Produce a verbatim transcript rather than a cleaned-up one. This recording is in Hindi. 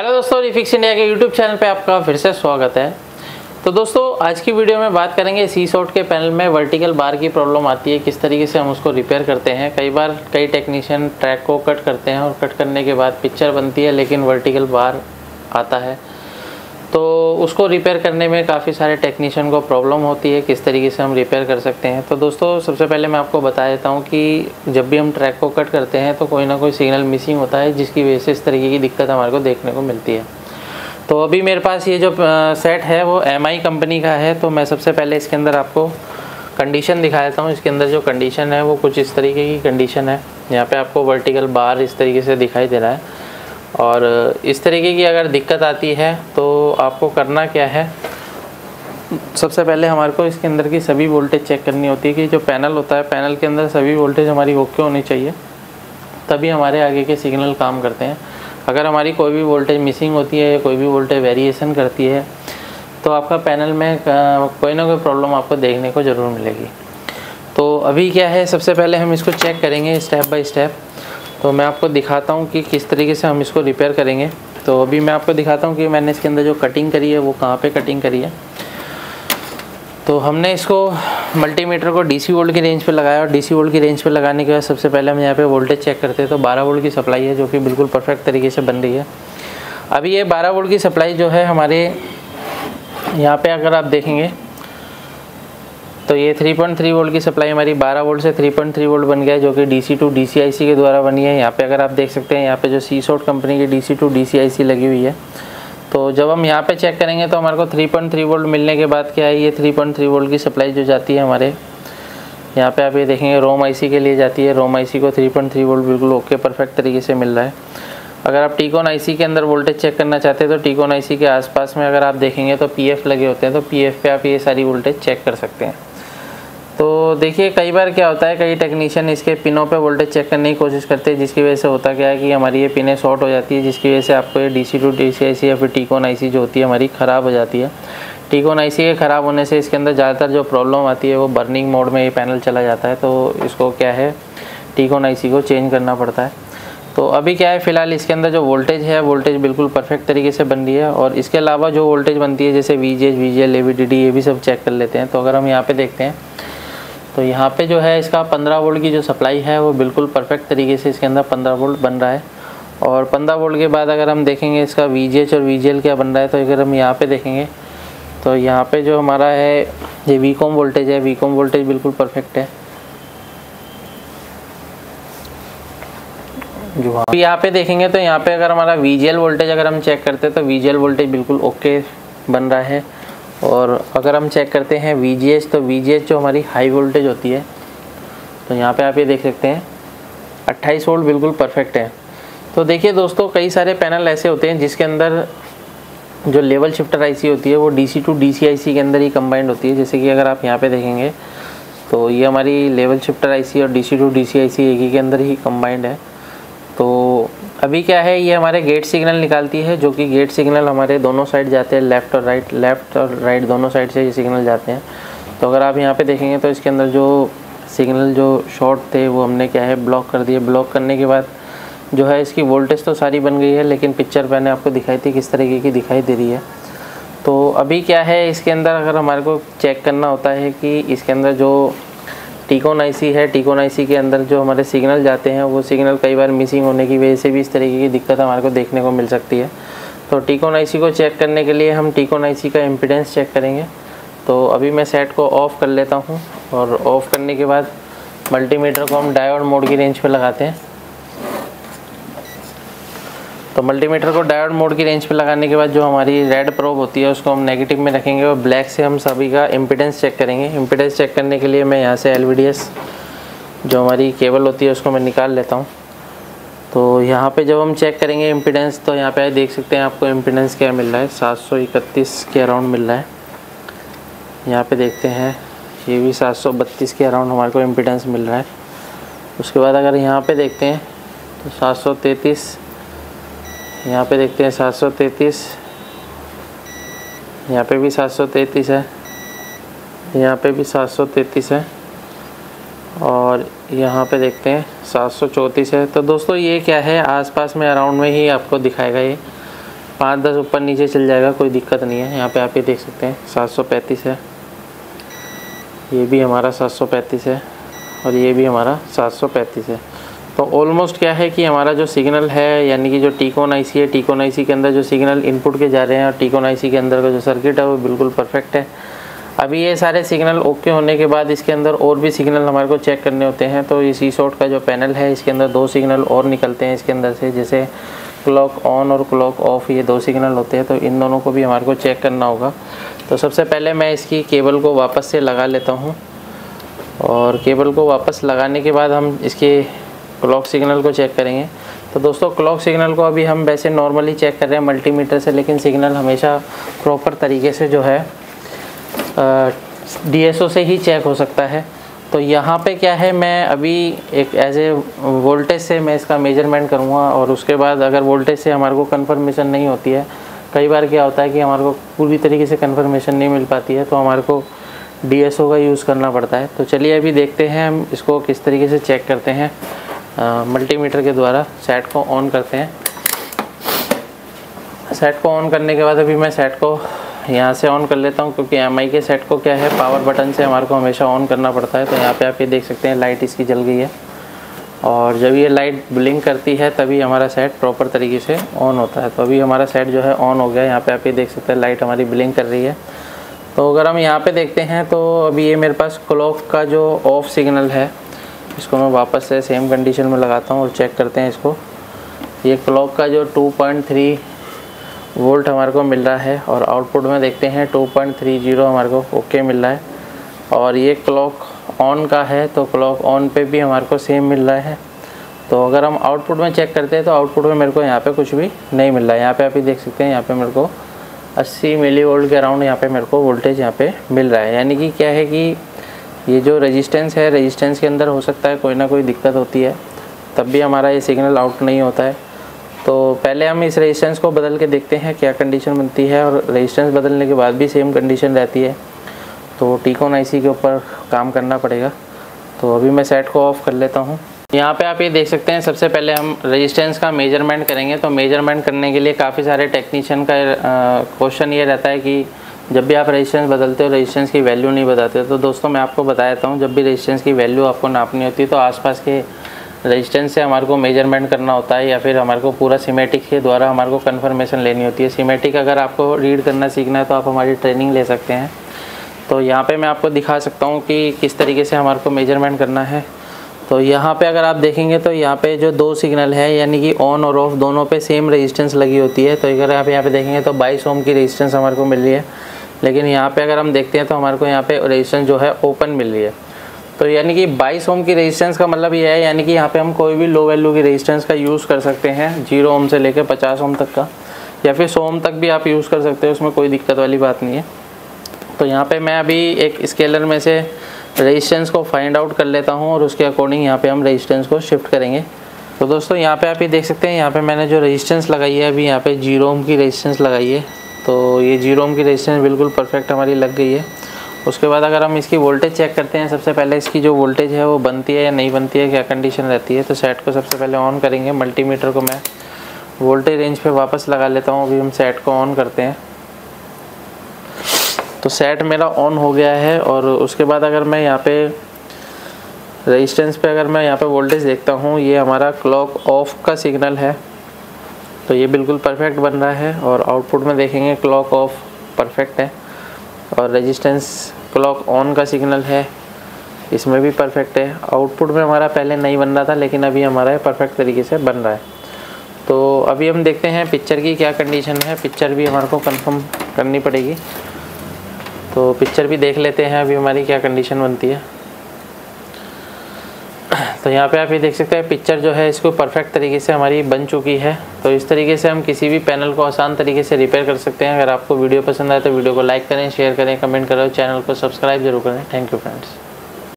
हेलो दोस्तों, रिफिक्स इंडिया के यूट्यूब चैनल पे आपका फिर से स्वागत है। तो दोस्तों आज की वीडियो में बात करेंगे सी शॉर्ट के पैनल में वर्टिकल बार की प्रॉब्लम आती है, किस तरीके से हम उसको रिपेयर करते हैं। कई बार कई टेक्नीशियन ट्रैक को कट करते हैं और कट करने के बाद पिक्चर बनती है लेकिन वर्टिकल बार आता है, तो उसको रिपेयर करने में काफ़ी सारे टेक्नीशियन को प्रॉब्लम होती है। किस तरीके से हम रिपेयर कर सकते हैं, तो दोस्तों सबसे पहले मैं आपको बता देता हूँ कि जब भी हम ट्रैक को कट करते हैं तो कोई ना कोई सिग्नल मिसिंग होता है, जिसकी वजह से इस तरीके की दिक्कत हमारे को देखने को मिलती है। तो अभी मेरे पास ये जो सेट है वो एम आई कंपनी का है। तो मैं सबसे पहले इसके अंदर आपको कंडीशन दिखा देता हूँ। इसके अंदर जो कंडीशन है वो कुछ इस तरीके की कंडीशन है। यहाँ पे आपको वर्टिकल बार इस तरीके से दिखाई दे रहा है, और इस तरीके की अगर दिक्कत आती है तो आपको करना क्या है, सबसे पहले हमारे को इसके अंदर की सभी वोल्टेज चेक करनी होती है कि जो पैनल होता है, पैनल के अंदर सभी वोल्टेज हमारी ओके होनी चाहिए, तभी हमारे आगे के सिग्नल काम करते हैं। अगर हमारी कोई भी वोल्टेज मिसिंग होती है या कोई भी वोल्टेज वेरिएशन करती है तो आपका पैनल में कोई ना कोई प्रॉब्लम आपको देखने को ज़रूर मिलेगी। तो अभी क्या है, सबसे पहले हम इसको चेक करेंगे स्टेप बाय स्टेप। तो मैं आपको दिखाता हूँ कि किस तरीके से हम इसको रिपेयर करेंगे। तो अभी मैं आपको दिखाता हूँ कि मैंने इसके अंदर जो कटिंग करी है वो कहाँ पे कटिंग करी है। तो हमने इसको मल्टीमीटर को डीसी वोल्ट की रेंज पे लगाया, और डीसी वोल्ट की रेंज पे लगाने के बाद सबसे पहले हम यहाँ पे वोल्टेज चेक करते हैं। तो बारह वोल्ट की सप्लाई है जो कि बिल्कुल परफेक्ट तरीके से बन रही है। अभी ये बारह वोल्ट की सप्लाई जो है हमारे यहाँ पे अगर आप देखेंगे तो ये तीन पॉइंट तीन वोल्ट की सप्लाई हमारी बारह वोल्ट से तीन पॉइंट तीन वोल्ट बन गया है, जो कि डीसी टू डीसीआईसी के द्वारा बनी है। यहाँ पे अगर आप देख सकते हैं यहाँ पे जो सी शॉर्ट कंपनी की डीसी टू डीसीआईसी लगी हुई है। तो जब हम यहाँ पे चेक करेंगे तो हमारे को तीन पॉइंट तीन वोल्ट मिलने के बाद क्या है, ये तीन पॉइंट तीन वोल्ट की सप्लाई जो जाती है हमारे यहाँ पे आप ये देखेंगे रोम आईसी के लिए जाती है। रोम आईसी को तीन पॉइंट तीन वोल्ट बिल्कुल ओके परफेक्ट तरीके से मिल रहा है। अगर आप टीकॉन आईसी के अंदर वोल्टेज चेक करना चाहते हैं तो टीकॉन आईसी के आसपास में अगर आप देखेंगे तो पीएफ लगे होते हैं, तो पीएफ पे आप ये सारी वोल्टेज चेक कर सकते हैं। तो देखिए कई बार क्या होता है, कई टेक्नीशियन इसके पिनों पे वोल्टेज चेक करने की कोशिश करते हैं, जिसकी वजह से होता क्या है कि हमारी ये पिनें शॉर्ट हो जाती है, जिसकी वजह से आपको ये डीसी टू डीसीआईसी या फिर टीकॉन आईसी जो होती है हमारी ख़राब हो जाती है। टीकॉन आईसी के ख़राब होने से इसके अंदर ज़्यादातर जो प्रॉब्लम आती है वो बर्निंग मोड में ये पैनल चला जाता है। तो इसको क्या है, टीकॉन आईसी को चेंज करना पड़ता है। तो अभी क्या है, फ़िलहाल इसके अंदर जो वोल्टेज है वोल्टेज बिल्कुल परफेक्ट तरीके से बन रही है, और इसके अलावा जो वोल्टेज बनती है जैसे वीजीएच वीजीएल एवीडीडी ये भी सब चेक कर लेते हैं। तो अगर हम यहाँ पे देखते हैं तो यहाँ पे जो है इसका पंद्रह वोल्ट की जो सप्लाई है वो बिल्कुल परफेक्ट तरीके से इसके अंदर पंद्रह वोल्ट बन रहा है। और पंद्रह वोल्ट के बाद अगर हम देखेंगे इसका वीजीएच और वीजीएल क्या बन रहा है, तो अगर हम यहाँ पे देखेंगे तो यहाँ पे जो हमारा है ये वीकॉम वोल्टेज है, वीकॉम वोल्टेज बिल्कुल परफेक्ट है। जो आप यहाँ पे देखेंगे तो यहाँ पे अगर हमारा वीजीएल वोल्टेज अगर हम चेक करते हैं तो वीजीएल वोल्टेज बिल्कुल ओके बन रहा है। और अगर हम चेक करते हैं वीजीएच, तो वीजीएच जो हमारी हाई वोल्टेज होती है, तो यहाँ पे आप ये देख सकते हैं अट्ठाईस वोल्ट बिल्कुल परफेक्ट है। तो देखिए दोस्तों, कई सारे पैनल ऐसे होते हैं जिसके अंदर जो लेवल शिफ्टर आईसी होती है वो डीसी टू डीसीआईसी के अंदर ही कंबाइंड होती है। जैसे कि अगर आप यहाँ पे देखेंगे तो ये हमारी लेवल शिफ्टर आईसी और डीसी टू डीसीआईसी एक ही के अंदर ही कंबाइंड है। तो अभी क्या है, ये हमारे गेट सिग्नल निकालती है, जो कि गेट सिग्नल हमारे दोनों साइड जाते हैं, लेफ़्ट और राइट, लेफ़्ट और राइट दोनों साइड से ये सिग्नल जाते हैं। तो अगर आप यहाँ पे देखेंगे तो इसके अंदर जो सिग्नल जो शॉर्ट थे वो हमने क्या है ब्लॉक कर दिए। ब्लॉक करने के बाद जो है इसकी वोल्टेज तो सारी बन गई है, लेकिन पिक्चर मैंने आपको दिखाई थी किस तरीके की दिखाई दे रही है। तो अभी क्या है, इसके अंदर अगर हमारे को चेक करना होता है कि इसके अंदर जो टीकॉन आईसी है, टीकॉन आईसी के अंदर जो हमारे सिग्नल जाते हैं वो सिग्नल कई बार मिसिंग होने की वजह से भी इस तरीके की दिक्कत हमारे को देखने को मिल सकती है। तो टीकॉन आईसी को चेक करने के लिए हम टीकॉन आईसी का इम्पीडेंस चेक करेंगे। तो अभी मैं सेट को ऑफ़ कर लेता हूँ, और ऑफ़ करने के बाद मल्टीमीटर को हम डायोड मोड की रेंज पर लगाते हैं। तो मल्टीमीटर को डायोड मोड की रेंज पे लगाने के बाद जो हमारी रेड प्रोब होती है उसको हम नेगेटिव में रखेंगे, और ब्लैक से हम सभी का इम्पीडेंस चेक करेंगे। इम्पीडेंस चेक करने के लिए मैं यहाँ से एलवीडीएस जो हमारी केबल होती है उसको मैं निकाल लेता हूँ। तो यहाँ पे जब हम चेक करेंगे इम्पीडेंस, तो यहाँ पे देख सकते हैं आपको इम्पीडेंस क्या मिल रहा है, सात सौ इकतीस के अराउंड मिल रहा है। यहाँ पर देखते हैं ये भी सात सौ बत्तीस के अराउंड हमारे को इम्पीडेंस मिल रहा है। उसके बाद अगर यहाँ पर देखते हैं तो सात सौ तैंतीस, यहाँ पे देखते हैं सात सौ तैंतीस, यहाँ पे भी सात सौ तैंतीस है, यहाँ पे भी सात सौ तैंतीस है, और यहाँ पे देखते हैं सात सौ चौंतीस है। तो दोस्तों ये क्या है, आसपास में अराउंड में ही आपको दिखाएगा ये। पाँच दस ऊपर नीचे चल जाएगा, कोई दिक्कत नहीं है। यहाँ पे आप ये देख सकते हैं सात सौ पैंतीस है, ये भी हमारा सात सौ पैंतीस है और ये भी हमारा सात सौ पैंतीस है। तो ऑलमोस्ट क्या है कि हमारा जो सिग्नल है यानी कि जो टीकॉन आईसी है, टीकॉन आईसी के अंदर जो सिग्नल इनपुट के जा रहे हैं और टीकॉन आईसी के अंदर का जो सर्किट है वो बिल्कुल परफेक्ट है। अभी ये सारे सिग्नल ओके होने के बाद इसके अंदर और भी सिग्नल हमारे को चेक करने होते हैं। तो ये सी शॉर्ट का जो पैनल है इसके अंदर दो सिग्नल और निकलते हैं इसके अंदर से, जैसे क्लॉक ऑन और क्लॉक ऑफ, ये दो सिग्नल होते हैं। तो इन दोनों को भी हमारे को चेक करना होगा। तो सबसे पहले मैं इसकी केबल को वापस से लगा लेता हूँ और केबल को वापस लगाने के बाद हम इसके क्लॉक सिग्नल को चेक करेंगे। तो दोस्तों क्लॉक सिग्नल को अभी हम वैसे नॉर्मली चेक कर रहे हैं मल्टीमीटर से, लेकिन सिग्नल हमेशा प्रॉपर तरीके से जो है डीएसओ से ही चेक हो सकता है। तो यहाँ पे क्या है, मैं अभी एक एज ए वोल्टेज से मैं इसका मेजरमेंट करूँगा और उसके बाद अगर वोल्टेज से हमारे को कंफर्मेशन नहीं होती है, कई बार क्या होता है कि हमारे को पूरी तरीके से कंफर्मेशन नहीं मिल पाती है, तो हमारे को डीएसओ का यूज़ करना पड़ता है। तो चलिए अभी देखते हैं हम इसको किस तरीके से चेक करते हैं। मल्टीमीटर के द्वारा सेट को ऑन करते हैं। सेट को ऑन करने के बाद अभी मैं सेट को यहाँ से ऑन कर लेता हूँ, क्योंकि एम आई के सेट को क्या है पावर बटन से हमारे को हमेशा ऑन करना पड़ता है। तो यहाँ पे आप ये देख सकते हैं लाइट इसकी जल गई है और जब ये लाइट ब्लिंक करती है तभी हमारा सेट प्रॉपर तरीके से ऑन होता है। तो अभी हमारा सेट जो है ऑन हो गया। यहाँ पे आप ये देख सकते हैं लाइट हमारी ब्लिंक कर रही है। तो अगर हम यहाँ पे देखते हैं तो अभी ये मेरे पास क्लॉक का जो ऑफ सिग्नल है, इसको मैं वापस से सेम कंडीशन में लगाता हूँ और चेक करते हैं इसको। ये क्लॉक का जो टू पॉइंट थ्री वोल्ट हमारे को मिल रहा है और आउटपुट में देखते हैं टू पॉइंट थ्री ज़ीरो हमारे को ओके मिल रहा है। और ये क्लॉक ऑन का है, तो क्लॉक ऑन पे भी हमारे को सेम मिल रहा है। तो अगर हम आउटपुट में चेक करते हैं तो आउटपुट में मेरे को यहाँ पे कुछ भी नहीं मिल रहा है। यहाँ पे आप ही देख सकते हैं, यहाँ पे मेरे को अस्सी मिली वोल्ट के अराउंड यहाँ पे मेरे को वोल्टेज यहाँ पे मिल रहा है। यानी कि क्या है कि ये जो रेजिस्टेंस है, रेजिस्टेंस के अंदर हो सकता है कोई ना कोई दिक्कत होती है, तब भी हमारा ये सिग्नल आउट नहीं होता है। तो पहले हम इस रेजिस्टेंस को बदल के देखते हैं क्या कंडीशन बनती है, और रेजिस्टेंस बदलने के बाद भी सेम कंडीशन रहती है तो टीकॉन आईसी के ऊपर काम करना पड़ेगा। तो अभी मैं सेट को ऑफ़ कर लेता हूँ। यहाँ पे आप ये देख सकते हैं, सबसे पहले हम रेजिस्टेंस का मेजरमेंट करेंगे। तो मेजरमेंट करने के लिए काफ़ी सारे टेक्नीशियन का क्वेश्चन ये रहता है कि जब भी आप रेजिस्टेंस बदलते हो रेजिस्टेंस की वैल्यू नहीं बताते। तो दोस्तों मैं आपको बता देता हूँ, जब भी रेजिस्टेंस की वैल्यू आपको नापनी होती है तो आसपास के रेजिस्टेंस से हमारे को मेजरमेंट करना होता है, या फिर हमारे को पूरा सीमेटिक के द्वारा हमारे को कन्फर्मेशन लेनी होती है। सीमेटिक अगर आपको रीड करना सीखना है तो आप हमारी ट्रेनिंग ले सकते हैं। तो यहाँ पे मैं आपको दिखा सकता हूँ कि किस तरीके से हमारे को मेजरमेंट करना है। तो यहाँ पे अगर आप देखेंगे तो यहाँ पे जो दो सिग्नल है यानी कि ऑन और ऑफ दोनों पे सेम रेजिस्टेंस लगी होती है। तो अगर आप यहाँ पे देखेंगे तो बाईस ओम की रेजिस्टेंस हमारे को मिल रही है, लेकिन यहाँ पे अगर हम देखते हैं तो हमारे को यहाँ पे रेजिस्टेंस जो है ओपन मिल रही है। तो यानी कि बाईस ओम की रेजिस्टेंस का मतलब ये है, यानी कि यहाँ पे हम कोई भी लो वैल्यू की रेजिस्टेंस का यूज़ कर सकते हैं, जीरो ओम से लेकर पचास ओम तक का, या फिर सौ ओम तक भी आप यूज़ कर सकते हैं, उसमें कोई दिक्कत वाली बात नहीं है। तो यहाँ पे मैं अभी एक स्केलर में से रेजिस्टेंस को फाइंड आउट कर लेता हूँ और उसके अकॉर्डिंग यहाँ पे हम रेजिस्टेंस को शिफ्ट करेंगे। तो दोस्तों यहाँ पे आप ये देख सकते हैं, यहाँ पे मैंने जो रेजिस्टेंस लगाई है अभी यहाँ पे जीरो ओम की रेजिस्टेंस लगाई है। तो ये जीरो ओम की रेजिस्टेंस बिल्कुल परफेक्ट हमारी लग गई है। उसके बाद अगर हम इसकी वोल्टेज चेक करते हैं, सबसे पहले इसकी जो वोल्टेज है वो बनती है या नहीं बनती है, क्या कंडीशन रहती है। तो सेट को सबसे पहले ऑन करेंगे। मल्टीमीटर को मैं वोल्टेज रेंज पे वापस लगा लेता हूँ। अभी हम सेट को ऑन करते हैं। तो सेट मेरा ऑन हो गया है और उसके बाद अगर मैं यहाँ पे रेजिस्टेंस पे अगर मैं यहाँ पे वोल्टेज देखता हूँ, ये हमारा क्लॉक ऑफ का सिग्नल है, तो ये बिल्कुल परफेक्ट बन रहा है। और आउटपुट में देखेंगे क्लॉक ऑफ परफेक्ट है, और रेजिस्टेंस क्लॉक ऑन का सिग्नल है, इसमें भी परफेक्ट है। आउटपुट में हमारा पहले नहीं बन रहा था, लेकिन अभी हमारा परफेक्ट तरीके से बन रहा है। तो अभी हम देखते हैं पिक्चर की क्या कंडीशन है। पिक्चर भी हमारे को कंफर्म करनी पड़ेगी, तो पिक्चर भी देख लेते हैं अभी हमारी क्या कंडीशन बनती है। तो यहाँ पे आप ये देख सकते हैं पिक्चर जो है इसको परफेक्ट तरीके से हमारी बन चुकी है। तो इस तरीके से हम किसी भी पैनल को आसान तरीके से रिपेयर कर सकते हैं। अगर आपको वीडियो पसंद आए तो वीडियो को लाइक करें, शेयर करें, कमेंट करें, चैनल को सब्सक्राइब जरूर करें। Thank you friends.